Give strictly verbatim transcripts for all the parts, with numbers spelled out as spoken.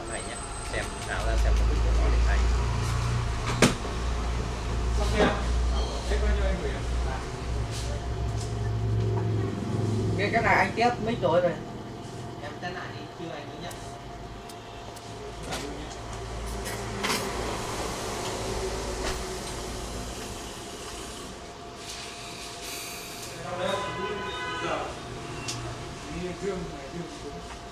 này nhé, xem tháo ra xem mục đích của nó để thay. Xong chưa? Thế bao nhiêu anh gửi à? Cái cái này anh tiếp mic rồi rồi. Em test lại đi, chưa anh mới nhận. Trong đấy giờ đi dương này dương xuống.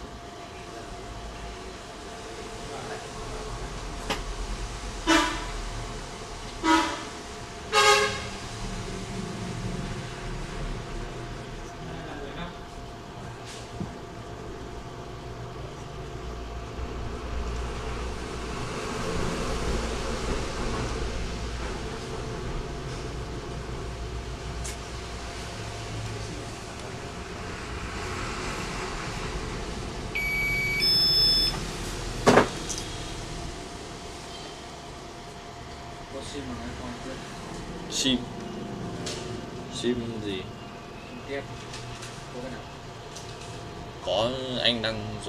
Có sim mà anh còn chưa? Sim. Sim gì? Tiếp. Có cái nào? Có, anh đang dùng.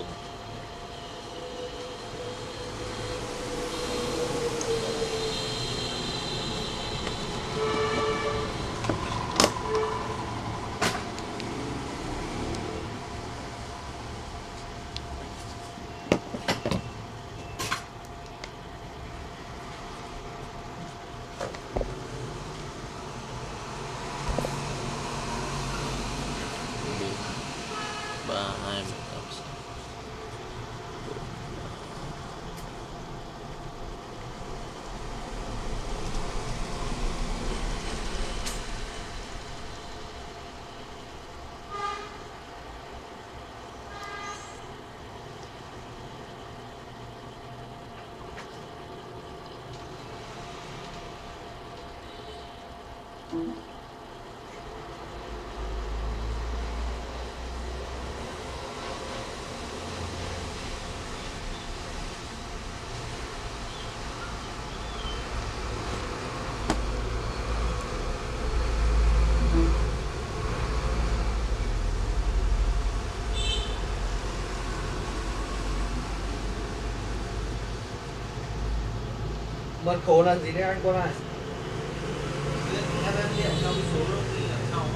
Ba hai một tám sáu. Mật khẩu là gì đấy anh cô này? Em em điện cho cái số nó ghi đằng sau.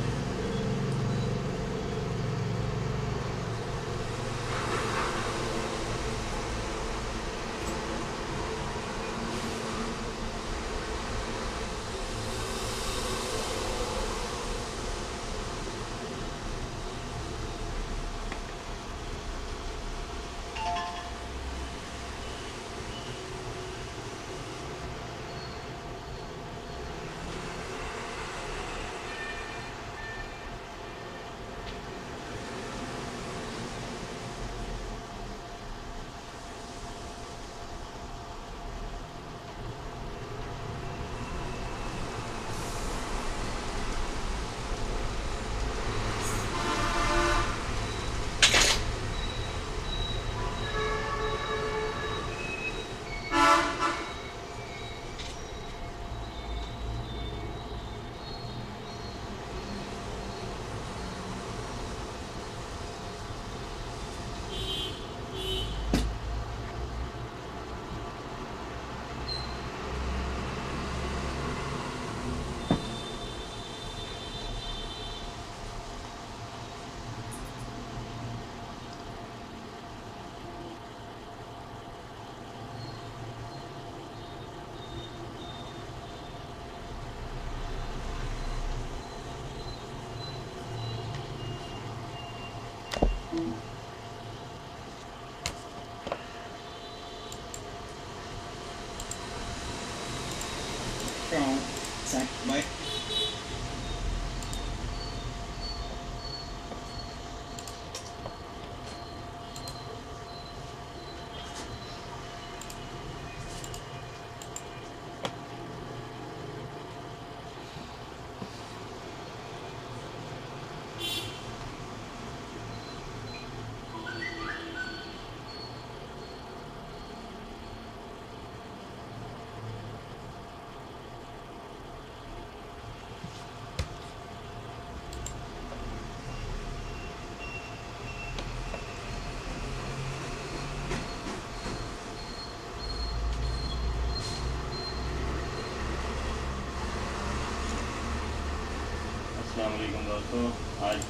Rồi, sạch bảy. अस्सलाम वालेकुम दोस्तों। आज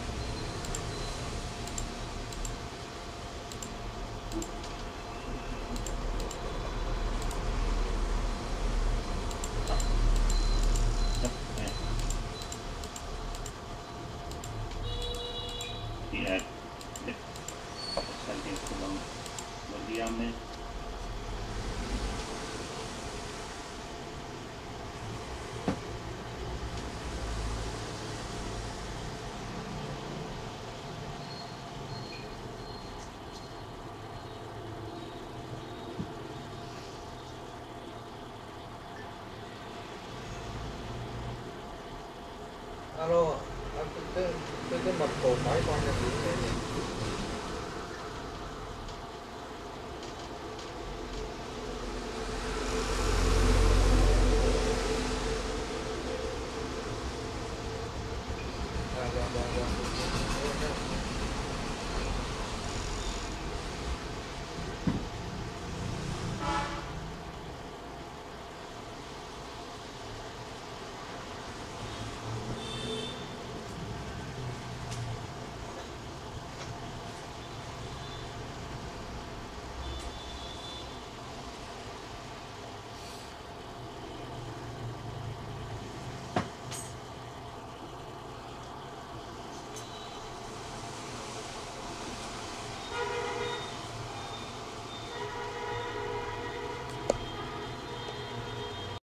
यार सर्दी को बोल दिया हमने। Alo, tôi tôi tôi tôi mật cổ nói con cho chị.